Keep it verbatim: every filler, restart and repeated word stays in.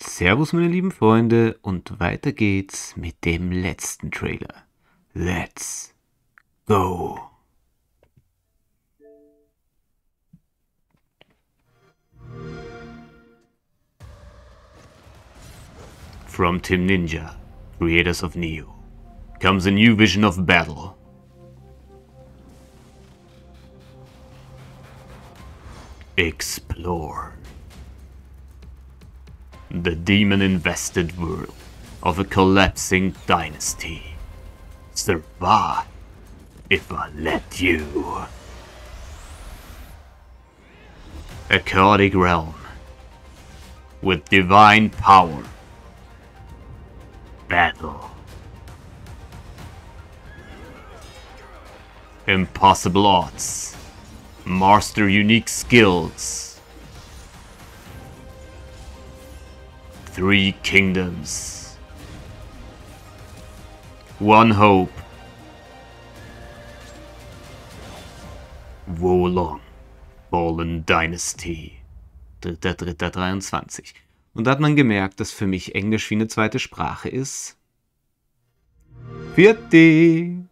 Servus meine lieben Freunde und weiter geht's mit dem letzten Trailer. Let's go! From Team Ninja, creators of Neo, comes a new vision of battle. Explore the demon-invested world of a collapsing dynasty. Survive if I let you. A chaotic realm with divine power. Battle. Impossible odds. Master unique skills. Three kingdoms. One hope. Wolong. Fallen Dynasty. dritter dritter dreiundzwanzig. Und da hat man gemerkt, dass für mich Englisch wie eine zweite Sprache ist. Vierte!